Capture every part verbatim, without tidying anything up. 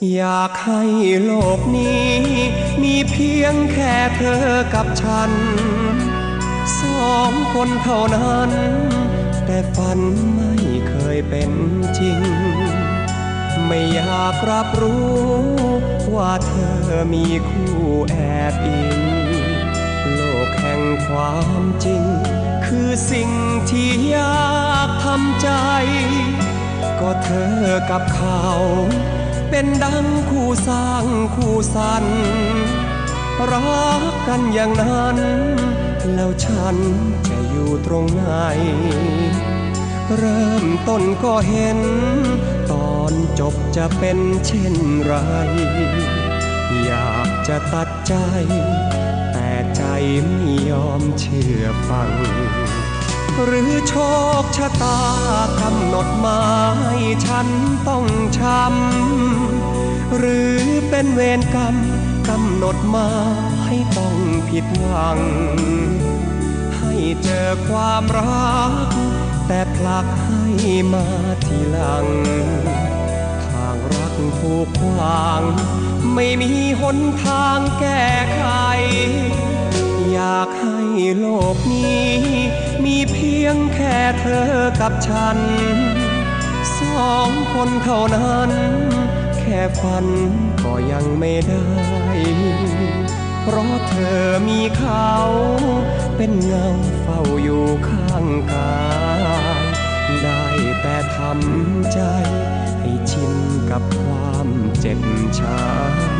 อยากให้โลกนี้มีเพียงแค่เธอกับฉันสองคนเท่านั้นแต่ฝันไม่เคยเป็นจริงไม่อยากรับรู้ว่าเธอมีคู่แอบอิงโลกแห่งความจริงคือสิ่งที่อยากทำใจก็เธอกับเขาเป็นดังคู่สร้างคู่สรรค์รักกันอย่างนั้นแล้วฉันจะอยู่ตรงไหนเริ่มต้นก็เห็นตอนจบจะเป็นเช่นไรอยากจะตัดใจแต่ใจไม่ยอมเชื่อฟังหรือโชคชะตากำหนดมาให้ฉันต้องช้ำหรือเป็นเวรกรรมกำหนดมาให้ต้องผิดหวังให้เจอความรักแต่ผลักให้มาทีหลังทางรักถูกขวางไม่มีหนทางแก้ไขอยากให้โลกนี้มีเพียงแค่เธอกับฉันสองคนเท่านั้นแค่ฝันก็ยังไม่ได้เพราะเธอมีเขาเป็นเงาเฝ้าอยู่ข้างกายได้แต่ทำใจให้ชินกับความเจ็บช้ำ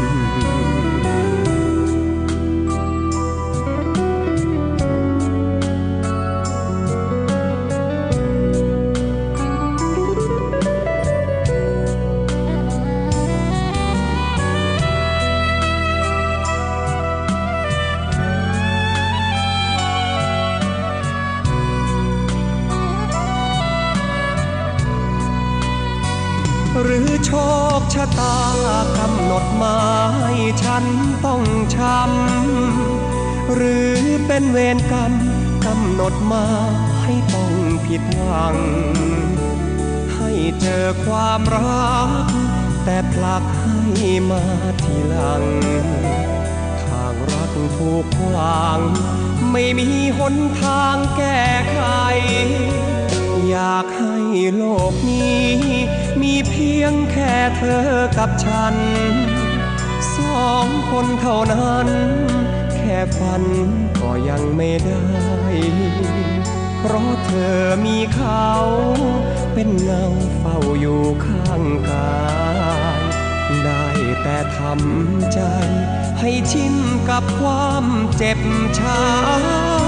หรือโชคชะตากำหนดมาให้ฉันต้องช้ำหรือเป็นเวรกรรมกำหนดมาให้ต้องผิดหวังให้เจอความรักแต่ผลักให้มาทีหลังทางรักถูกขวางไม่มีหนทางแก้ไขอยากให้โลกนี้มีเพียงแค่เธอกับฉันสองคนเท่านั้นแค่ฝันก็ยังไม่ได้เพราะเธอมีเขาเป็นเงาเฝ้าอยู่ข้างกายได้แต่ทำใจให้ชินกับความเจ็บช้ำ